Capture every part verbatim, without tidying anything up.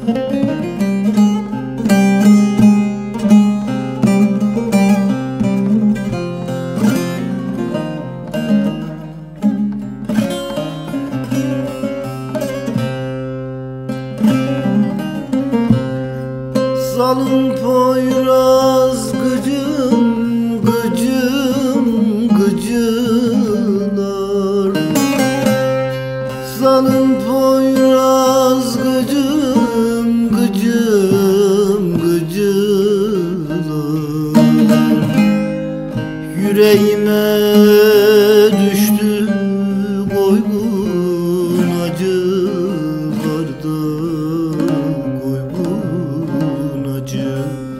Zalım Poyraz gıcım gıcım gıcılar, Zalım Poyraz gıcım gıcım gıcılar, yüreğime düştü koygun acılarda, koygun acı.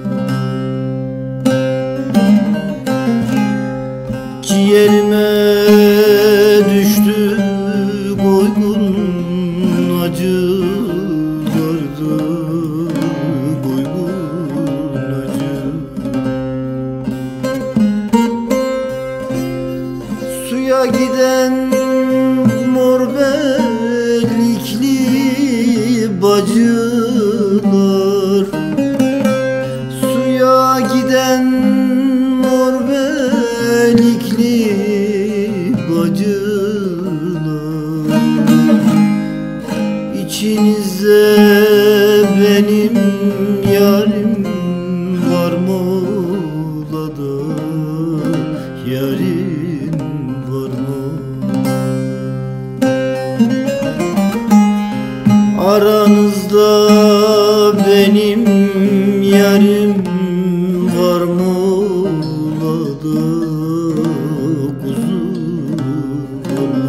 Ciğerime düştü koygun acılarda, koygun acı. Suya giden mor belikli bacılar, suya giden mor belikli bacılar, İçinizde benim yarim var mı ola da, yarim var mı? Aranızda benim yarim var mı ola da, kuzum var mı?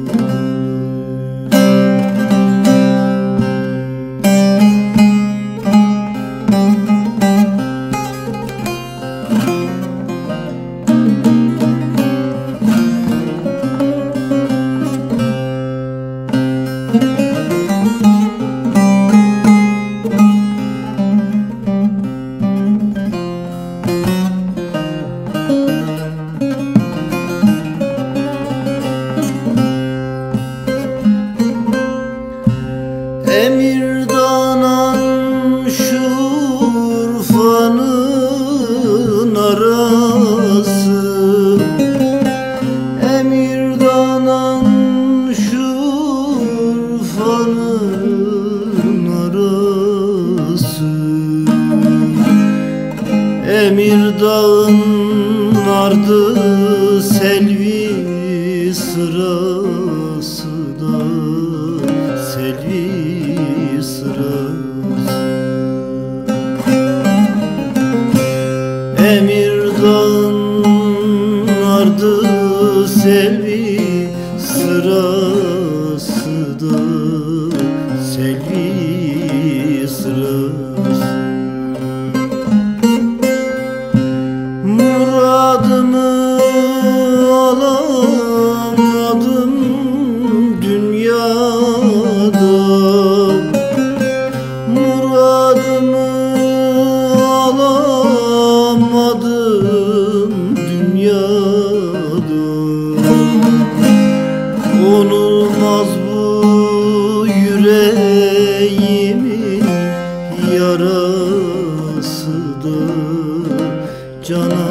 Emirdan'ın Şurfa'nın arası, Emirdan'ın Şurfa'nın arası, Emirdağ'ın ardı selvi sırası da, selvi sırası. Emirdağ'ın ardı selvi sırası da, selvi sırası. Muradımı alamadım dünyada, muradımı alamadım dünyada. Onulmaz bu yüreğimin yarası da, canan